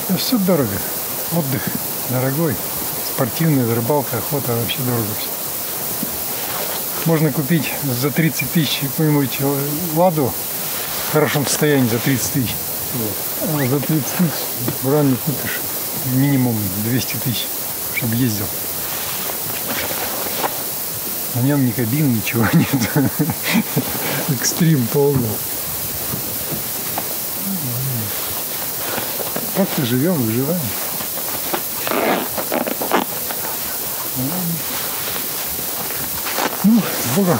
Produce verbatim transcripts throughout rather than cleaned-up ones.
Да все дорого. Отдых дорогой. Спортивная рыбалка, охота, вообще дорого все. Можно купить за тридцать тысяч какую-нибудь ладу в хорошем состоянии за тридцать тысяч. А за тридцать тысяч буран не купишь. Минимум двести тысяч, чтобы ездил. На нем ни кабин, ничего нет. Экстрим полный. Как-то живем, выживаем. Ну, с Богом.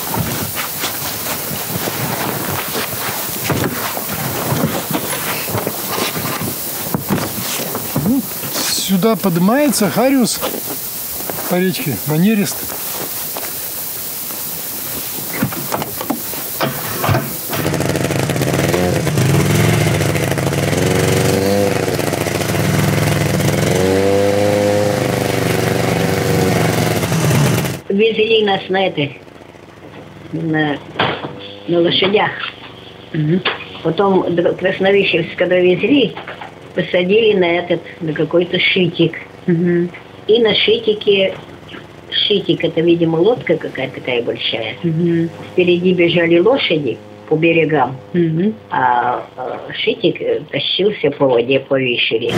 Ну, сюда поднимается Хариус по речке, на нерест. Везли нас на это, на, на лошадях. Угу. Потом до Красновищевска, когда везли, посадили на этот, на какой-то шитик. Угу. И на шитике, шитик это, видимо, лодка какая-то такая большая. Угу. Впереди бежали лошади по берегам, угу. а, а шитик тащился по воде, по вишере.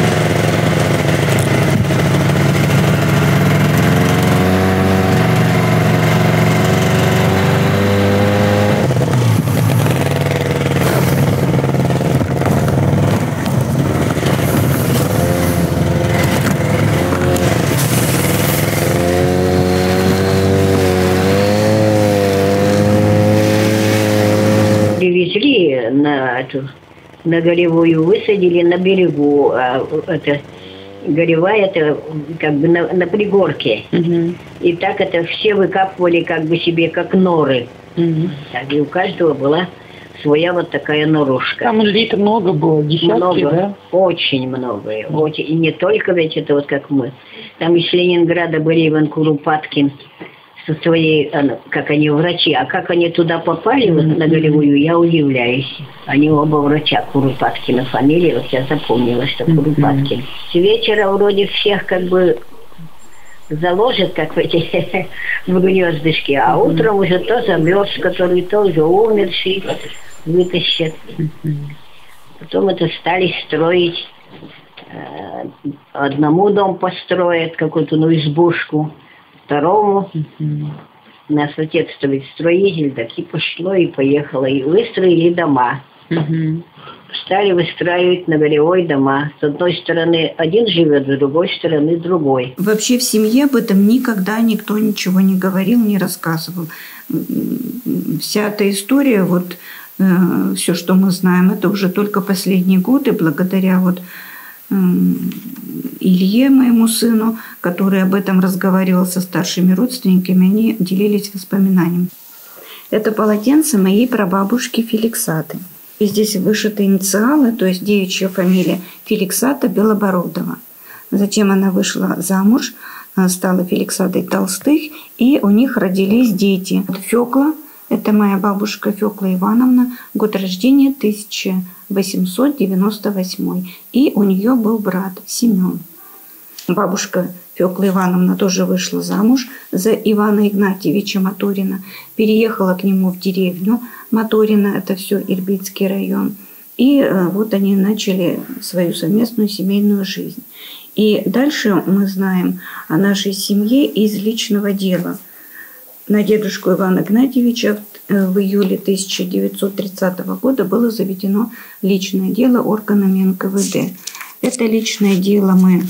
Привезли на эту, на Горевую, высадили на берегу. А, это, Горевая, это как бы на, на пригорке. Угу. И так это все выкапывали как бы себе как норы. Угу. Так, и у каждого была своя вот такая норушка. Там людей-то много было, десятки, много, да? Очень много. Очень. И не только ведь это вот как мы. Там из Ленинграда были Иван Куропаткин со своей, как они врачи, а как они туда попали, mm-hmm. вот на Горевую, я удивляюсь. Они оба врача, Куропаткина фамилия, вот я запомнила, что mm-hmm. Куропаткин. С вечера вроде всех как бы заложат, как в эти в гнездышки, а mm-hmm. утром уже то замерз, который то уже умерший, вытащат. Mm-hmm. Потом это стали строить, одному дом построят, какую-то ну избушку, второму. Uh-huh. Нас отец-то ведь строитель, так и пошло, и поехало. И выстроили дома. Uh-huh. Стали выстраивать на Горевой дома. С одной стороны один живет, с другой стороны другой. Вообще в семье об этом никогда никто ничего не говорил, не рассказывал. Вся эта история, вот э, все, что мы знаем, это уже только последние годы, благодаря вот Илье, моему сыну, который об этом разговаривал со старшими родственниками, они делились воспоминаниями. Это полотенце моей прабабушки Феликсаты. И здесь вышиты инициалы, то есть девичья фамилия Феликсата Белобородова. Затем она вышла замуж, стала Феликсатой Толстых, и у них родились дети. Фёкла, это моя бабушка Фёкла Ивановна, год рождения тысяча восемьсот девяносто восьмой. И у нее был брат Семен. Бабушка Фёкла Ивановна тоже вышла замуж за Ивана Игнатьевича Моторина, переехала к нему в деревню Моторина, это все Ирбитский район. И вот они начали свою совместную семейную жизнь. И дальше мы знаем о нашей семье из личного дела. На дедушку Ивана Игнатьевича в июле тысяча девятьсот тридцатого года было заведено личное дело органами эн ка вэ дэ. Это личное дело мы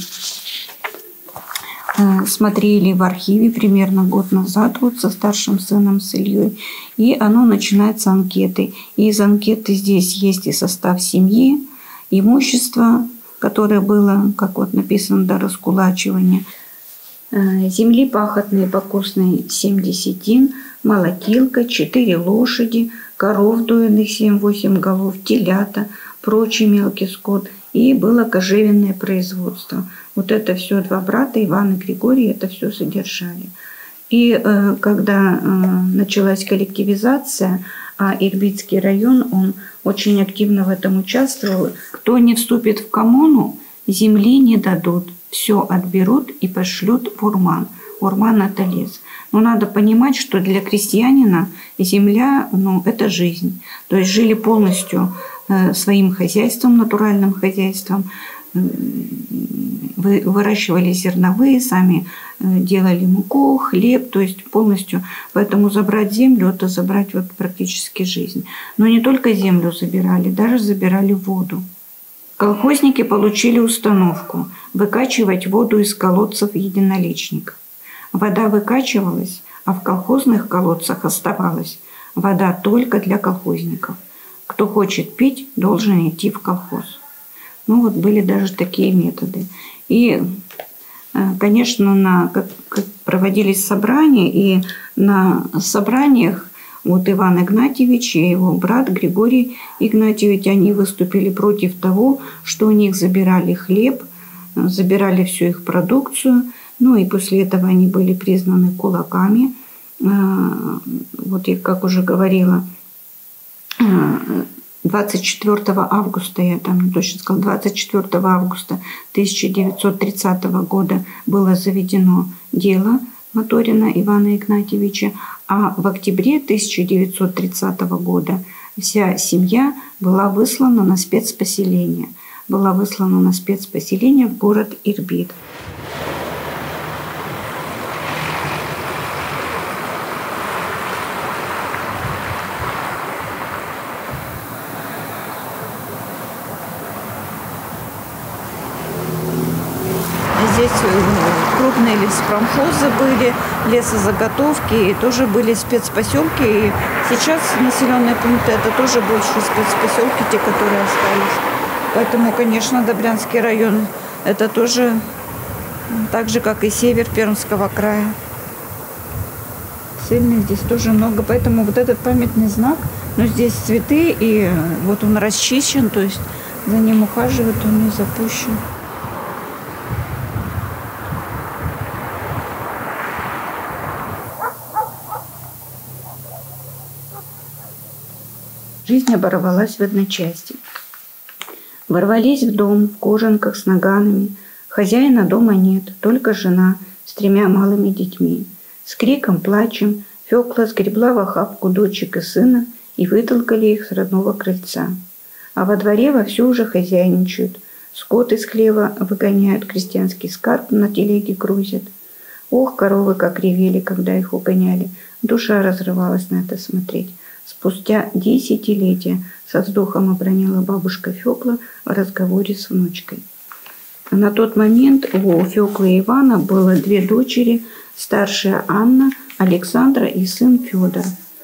смотрели в архиве примерно год назад вот со старшим сыном, с Ильей. И оно начинается анкетой. И из анкеты здесь есть и состав семьи, имущество, которое было, как вот написано, до раскулачивания. Земли пахотной и покосной семь десятин, молотилка, четыре лошади, коров дойных семь-восемь голов, телята, прочий мелкий скот. И было кожевенное производство. Вот это все два брата, Иван и Григорий, это все содержали. И э, когда э, началась коллективизация, а Ирбитский район, он очень активно в этом участвовал. Кто не вступит в коммуну, земли не дадут, все отберут и пошлют в Урман. Урман – это лес. Но надо понимать, что для крестьянина земля, ну, это жизнь. То есть жили полностью э, своим хозяйством, натуральным хозяйством, э, вы, выращивали зерновые, сами э, делали муку, хлеб, то есть полностью. Поэтому забрать землю – это забрать вот практически жизнь. Но не только землю забирали, даже забирали воду. Колхозники получили установку выкачивать воду из колодцев единоличников. Вода выкачивалась, а в колхозных колодцах оставалась вода только для колхозников. Кто хочет пить, должен идти в колхоз. Ну вот были даже такие методы. И, конечно, на, как, как проводились собрания, и на собраниях вот Иван Игнатьевич и его брат Григорий Игнатьевич, они выступили против того, что у них забирали хлеб, забирали всю их продукцию. Ну и после этого они были признаны кулаками. Вот я, как уже говорила, двадцать четвёртого августа, я там не точно сказала, двадцать четвёртого августа тысяча девятьсот тридцатого года было заведено дело Моторина Ивана Игнатьевича, а в октябре тысяча девятьсот тридцатого года вся семья была выслана на спецпоселение. Была выслана на спецпоселение в город Ирбит. Здесь крупные леспромхозы были, лесозаготовки, и тоже были спецпоселки. И сейчас населенные пункты – это тоже больше спецпоселки, те, которые остались. Поэтому, конечно, Добрянский район – это тоже так же, как и север Пермского края. Сильных здесь тоже много. Поэтому вот этот памятный знак, но здесь цветы, и вот он расчищен, то есть за ним ухаживают, он не запущен. Жизнь оборвалась в одночасье. Ворвались в дом в кожанках с наганами. Хозяина дома нет, только жена с тремя малыми детьми. С криком, плачем Фёкла сгребла в охапку дочек и сына и вытолкали их с родного крыльца. А во дворе вовсю уже хозяйничают. Скот из хлева выгоняют, крестьянский скарб на телеге грузят. Ох, коровы как ревели, когда их угоняли. Душа разрывалась на это смотреть. Спустя десятилетия со вздохом обронила бабушка Фёкла в разговоре с внучкой. На тот момент у Фёклы и Ивана было две дочери, старшая Анна, Александра и сын Фёдор.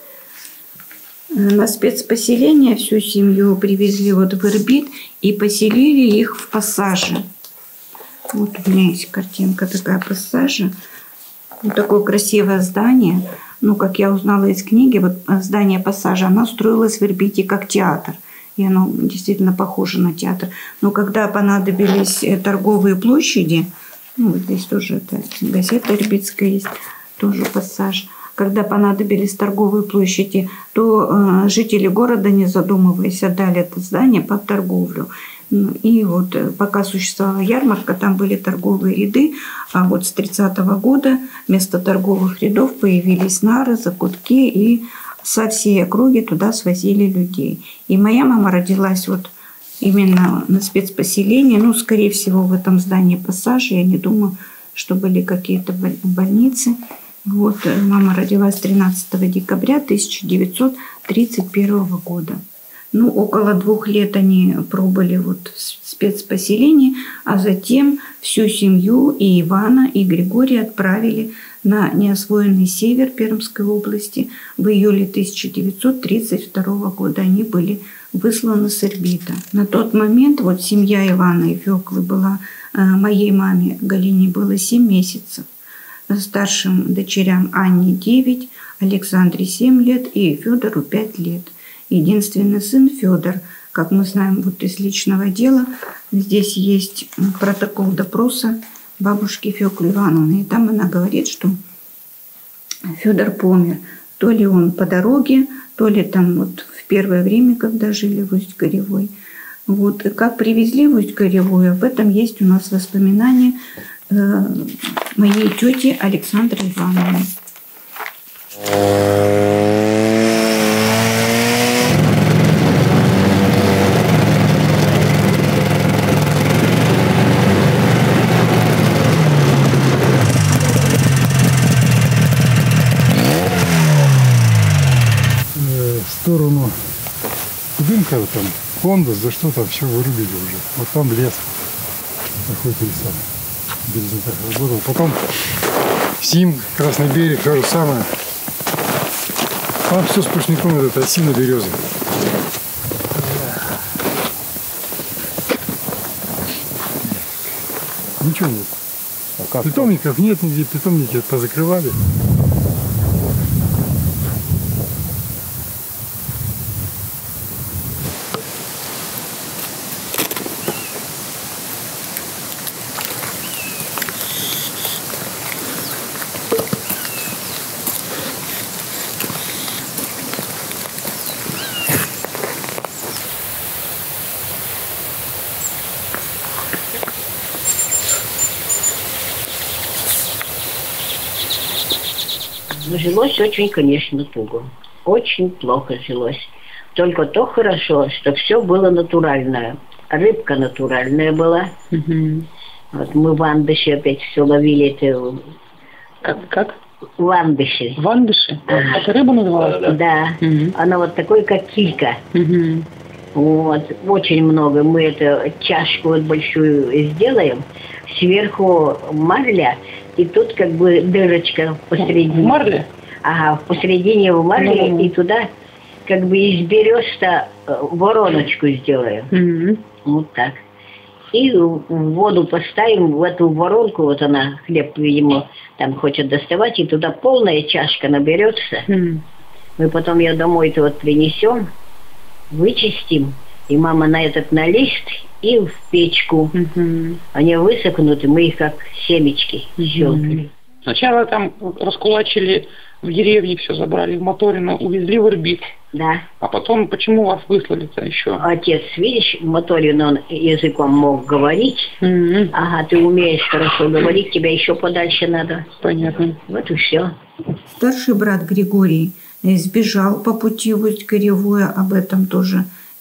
На спецпоселение всю семью привезли вот в Ирбит и поселили их в пассаже. Вот у меня есть картинка такая пассажа. Вот такое красивое здание. Ну, как я узнала из книги, вот здание пассажа, оно строилось в Ирбите как театр. И оно действительно похоже на театр. Но когда понадобились торговые площади, ну, вот здесь тоже это газета ирбитская есть, тоже пассаж. Когда понадобились торговые площади, то э, жители города, не задумываясь, отдали это здание под торговлю. И вот пока существовала ярмарка, там были торговые ряды, а вот с тридцатого года вместо торговых рядов появились нары, закутки, и со всей округи туда свозили людей. И моя мама родилась вот именно на спецпоселении, ну, скорее всего, в этом здании пассажа, я не думаю, что были какие-то больницы. Вот мама родилась тринадцатого декабря тысяча девятьсот тридцать первого года. Ну, около двух лет они пробыли вот в спецпоселении, а затем всю семью и Ивана, и Григория отправили на неосвоенный север Пермской области. В июле тысяча девятьсот тридцать второго года они были высланы с Ирбита. На тот момент вот семья Ивана и Фёклы была, моей маме Галине было семь месяцев. Старшим дочерям Анне девять, Александре семь лет и Фёдору пять лет. Единственный сын Фёдор, как мы знаем вот из личного дела, здесь есть протокол допроса бабушки Фёклы Ивановны. И там она говорит, что Фёдор помер. То ли он по дороге, то ли там вот в первое время, когда жили в Усть-Горевой. Вот, и как привезли в Усть-Горевую, об этом есть у нас воспоминания э, моей тети Александры Ивановны. В сторону дымка там, Кондас, да что там, все вырубили уже. Вот там лес. Охотились там. В Березняках работал. Потом Сим, Красный берег, то же самое. Там все сплошняком, вот это осина, березы. Ничего нет. А как питомников нет нигде, питомники позакрывали. Жилось очень, конечно, туго. Очень плохо жилось. Только то хорошо, что все было натуральное. Рыбка натуральная была. Угу. Вот мы в Андыше опять все ловили. Это... Как? как? Ландыши. Вандыши? Ага. Это рыба называлась? Да. да. Угу. Она вот такой, как килька. Угу. Вот. Очень много. Мы эту чашку вот большую сделаем. Сверху марля. И тут как бы дырочка посередине. В марле? Ага, посередине в марле. Ну, и туда как бы из берез-то вороночку сделаем. Угу. Вот так. И в воду поставим, в эту воронку, вот она, хлеб, видимо, там хочет доставать, и туда полная чашка наберется. Mm. Мы потом ее домой-то вот принесем, вычистим, и мама на этот на лист и в печку. Mm-hmm. Они высохнут, и мы их как семечки mm-hmm. щелкали. Сначала там раскулачили в деревне, все забрали в Моторино, увезли в Ирбит. Да. А потом, почему вас выслали-то еще? Отец, видишь, Моторино он языком мог говорить. Mm-hmm. Ага, ты умеешь хорошо говорить, тебя еще подальше надо. Понятно. Вот и все. Старший брат Григорий сбежал по пути в Усть-Горевую, об этом тоже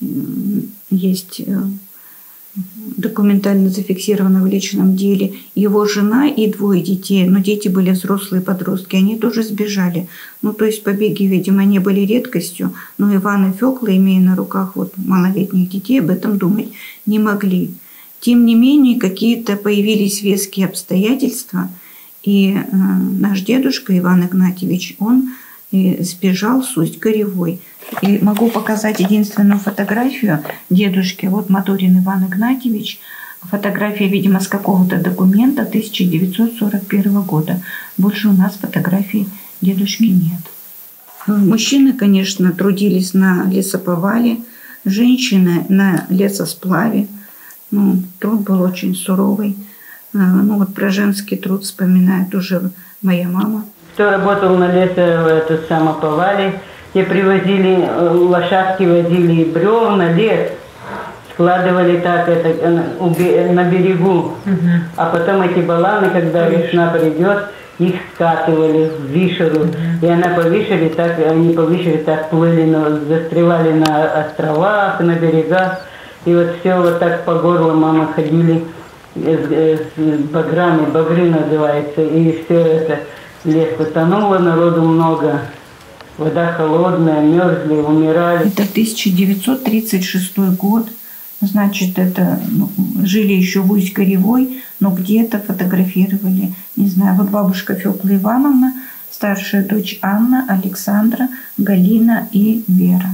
есть документально зафиксировано в личном деле. Его жена и двое детей, но дети были взрослые подростки, они тоже сбежали. Ну, то есть побеги, видимо, не были редкостью, но Иван и Фёкла, имея на руках вот малолетних детей, об этом думать не могли. Тем не менее, какие-то появились веские обстоятельства, и э, наш дедушка Иван Игнатьевич, он э, сбежал с Усть-Горевой. И могу показать единственную фотографию дедушки. Вот Моторин Иван Игнатьевич. Фотография, видимо, с какого-то документа тысяча девятьсот сорок первого года. Больше у нас фотографий дедушки нет. Мужчины, конечно, трудились на лесоповале, женщины на лесосплаве. Ну, труд был очень суровый. Ну, вот про женский труд вспоминает уже моя мама. Кто работал на лесоповале, те привозили, лошадки возили бревна, лес, складывали так это на берегу. Uh-huh. А потом эти баланы, когда uh-huh. весна придет, их скатывали в вишеру. Uh-huh. И она по вишере так, они по вишере так плыли, но застревали на островах, на берегах. И вот все вот так по горлу мама ходили с, с баграми, багры называется. И все это, лес потонуло, народу много. Вода холодная, мерзли, умирали. Это тысяча девятьсот тридцать шестой год. Значит, это ну, жили еще в Усть-Горевой, но где-то фотографировали. Не знаю, вот бабушка Фёкла Ивановна, старшая дочь Анна, Александра, Галина и Вера.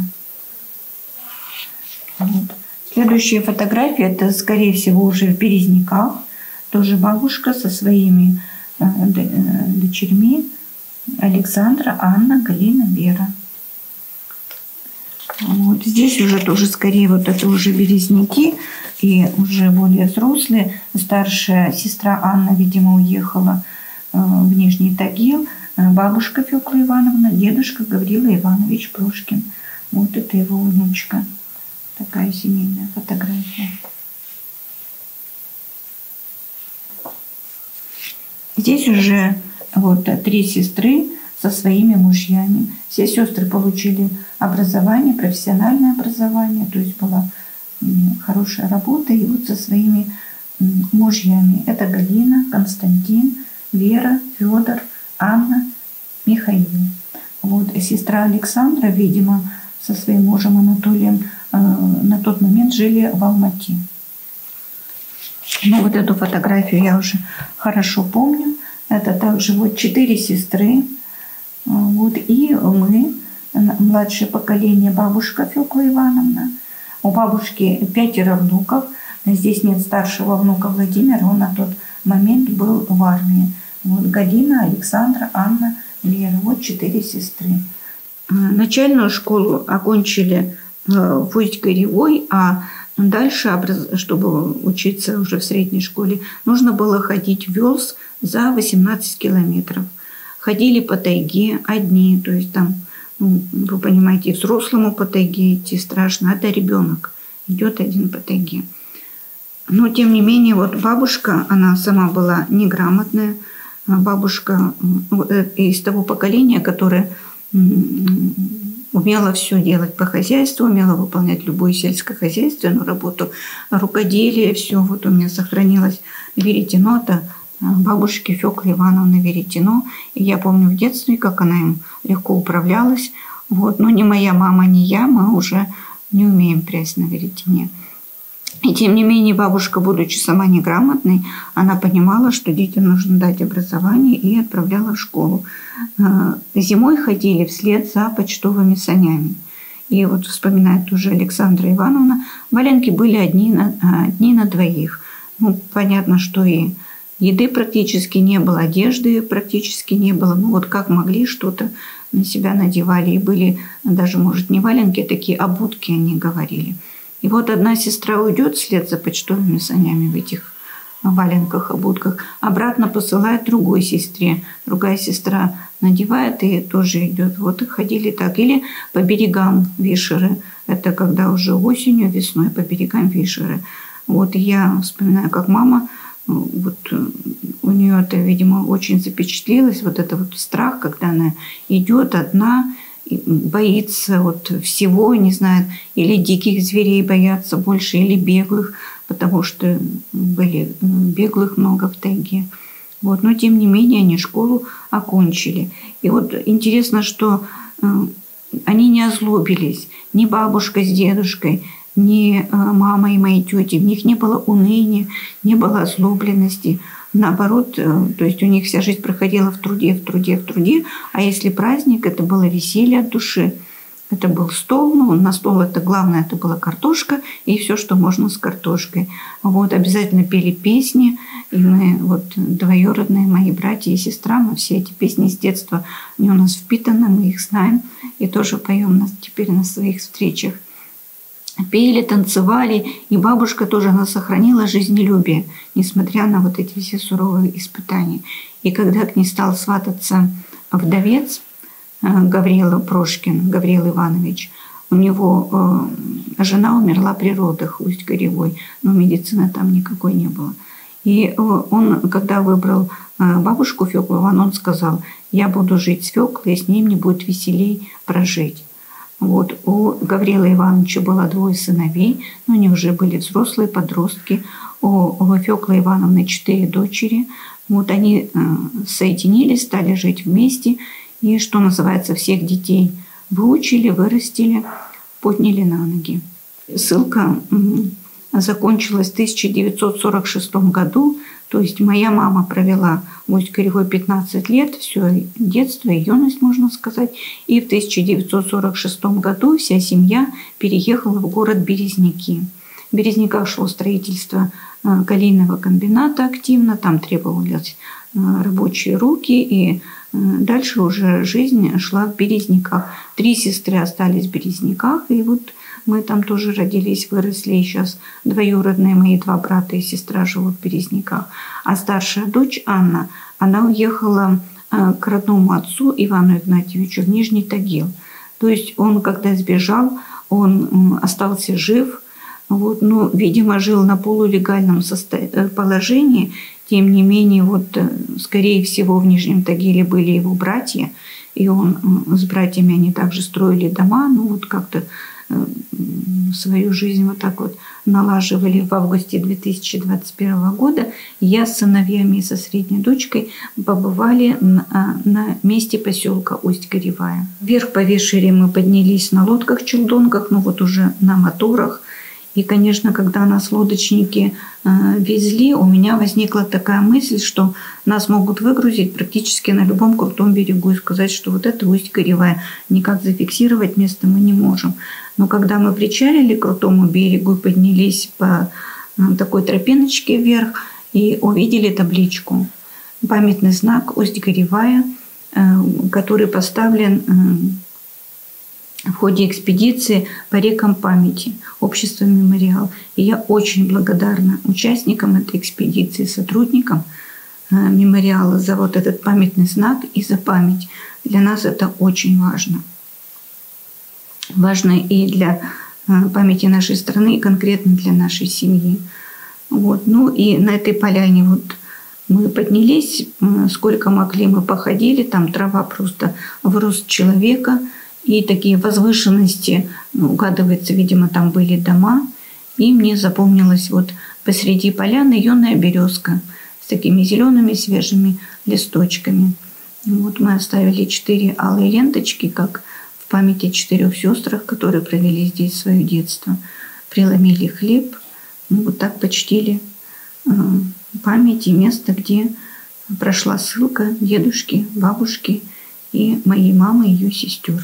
Вот. Следующая фотография, это, скорее всего, уже в Березняках. Тоже бабушка со своими э, дочерьми. Александра, Анна, Галина, Вера. Вот. Здесь уже тоже скорее вот это уже березняки и уже более взрослые. Старшая сестра Анна, видимо, уехала э, в Нижний Тагил. Бабушка Фёкла Ивановна, дедушка Гаврила Иванович Плошкин. Вот это его внучка. Такая семейная фотография. Здесь уже вот три сестры со своими мужьями. Все сестры получили образование, профессиональное образование, то есть была хорошая работа, и вот со своими мужьями. Это Галина, Константин, Вера, Федор, Анна, Михаил. Вот сестра Александра, видимо, со своим мужем Анатолием э, на тот момент жили в Алмате. Ну вот эту фотографию я уже хорошо помню. Это также вот четыре сестры. Вот, и мы, младшее поколение, бабушка Фёкла Ивановна. У бабушки пятеро внуков. Здесь нет старшего внука Владимира, он на тот момент был в армии. Вот Галина, Александра, Анна, Лера. Вот четыре сестры. Начальную школу окончили в Усть-Горевой, а дальше, чтобы учиться уже в средней школе, нужно было ходить в Велс за восемнадцать километров. Ходили по тайге одни, то есть там, ну, вы понимаете, взрослому по тайге идти страшно, это ребенок идет один по тайге. Но, тем не менее, вот бабушка, она сама была неграмотная, бабушка из того поколения, которое умела все делать по хозяйству, умела выполнять любую сельскохозяйственную работу, рукоделие, все. Вот у меня сохранилось веретено, это бабушки Фёклы Ивановны веретено. И я помню в детстве, как она им легко управлялась. Вот. Но ни моя мама, ни я, мы уже не умеем прясть на веретене. И тем не менее бабушка, будучи сама неграмотной, она понимала, что детям нужно дать образование, и отправляла в школу. Зимой ходили вслед за почтовыми санями. И вот вспоминает уже Александра Ивановна, валенки были одни на, одни на двоих. Ну, понятно, что и еды практически не было, одежды практически не было. Ну вот как могли, что-то на себя надевали. И были даже, может, не валенки, а такие обутки, они говорили. И вот одна сестра уйдет вслед за почтовыми санями в этих валенках, обутках, обратно посылает другой сестре. Другая сестра надевает и тоже идет. Вот и ходили так. Или по берегам Вишеры. Это когда уже осенью, весной по берегам Вишеры. Вот я вспоминаю, как мама, вот у нее это, видимо, очень запечатлелось, вот это вот страх, когда она идет одна, боится вот всего, не знает, или диких зверей боятся больше, или беглых, потому что были беглых много в тайге. Вот. Но, тем не менее, они школу окончили. И вот интересно, что они не озлобились, ни бабушка с дедушкой, ни мама и мои тети. В них не было уныния, не было озлобленности. Наоборот, то есть у них вся жизнь проходила в труде, в труде, в труде. А если праздник, это было веселье от души. Это был стол, ну, на стол это главное, это была картошка и все, что можно с картошкой. Вот, обязательно пели песни. И мы, вот, двоюродные мои братья и сестра, мы все эти песни с детства, они у нас впитаны, мы их знаем. И тоже поем нас теперь на своих встречах. Пели, танцевали, и бабушка тоже, она сохранила жизнелюбие, несмотря на вот эти все суровые испытания. И когда к ней стал свататься вдовец Гаврила Прошкин, Гаврил Иванович, у него э, жена умерла при родах в Усть-Горевой, но медицины там никакой не было. И он, когда выбрал бабушку Фёклу Ивановну, он сказал: я буду жить с Фёклой, и с ней мне будет веселей прожить. Вот. У Гаврила Ивановича было двое сыновей, но они уже были взрослые подростки. У, у Фёклы Ивановны четыре дочери. Вот они э, соединились, стали жить вместе. И, что называется, всех детей выучили, вырастили, подняли на ноги. Ссылка э, закончилась в тысяча девятьсот сорок шестом году. То есть моя мама провела в Усть-Горевой пятнадцать лет, все детство и юность, можно сказать. И в тысяча девятьсот сорок шестом году вся семья переехала в город Березники. В Березниках шло строительство калийного комбината активно, там требовались рабочие руки, и дальше уже жизнь шла в Березниках. Три сестры остались в Березниках, и вот мы там тоже родились, выросли, и сейчас двоюродные мои два брата и сестра живут в Березниках. А старшая дочь Анна, она уехала к родному отцу Ивану Игнатьевичу в Нижний Тагил. То есть он, когда сбежал, он остался жив, вот, но, видимо, жил на полулегальном состо... положении. Тем не менее, вот, скорее всего, в Нижнем Тагиле были его братья, и он с братьями, они также строили дома, ну вот как-то свою жизнь вот так вот налаживали. В августе две тысячи двадцать первого года я с сыновьями и со средней дочкой побывали на, на месте поселка Усть-Горевая. Вверх по Вешере мы поднялись на лодках-челдонках, ну вот уже на моторах. И, конечно, когда нас лодочники э, везли, у меня возникла такая мысль, что нас могут выгрузить практически на любом крутом берегу и сказать, что вот это Усть-Горевая, никак зафиксировать место мы не можем. Но когда мы причалили к крутому берегу и поднялись по э, такой тропиночке вверх и увидели табличку, памятный знак Усть-Горевая, э, который поставлен э, в ходе экспедиции по рекам памяти общества «Мемориал». И я очень благодарна участникам этой экспедиции, сотрудникам «Мемориала» за вот этот памятный знак и за память. Для нас это очень важно. Важно и для памяти нашей страны, и конкретно для нашей семьи. Вот. Ну и на этой поляне вот мы поднялись, сколько могли мы походили, там трава просто в рост человека, и такие возвышенности, ну, угадывается, видимо, там были дома. И мне запомнилась вот посреди поляны юная березка с такими зелеными свежими листочками. Вот мы оставили четыре алые ленточки, как в памяти о четырех сестрах, которые провели здесь свое детство. Преломили хлеб, мы вот так почтили э, память и место, где прошла ссылка дедушки, бабушки и моей мамы и ее сестер.